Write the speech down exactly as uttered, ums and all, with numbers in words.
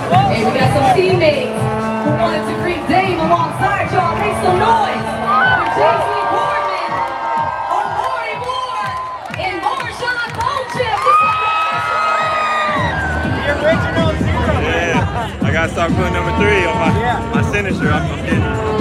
Hey, we got some teammates who wanted to greet Dame alongside y'all. Make some noise for J C Boardman, Omari and MarJon Beauchamp. The original zero. Yeah, I gotta start putting number three on my, yeah. my signature. I'm, I'm getting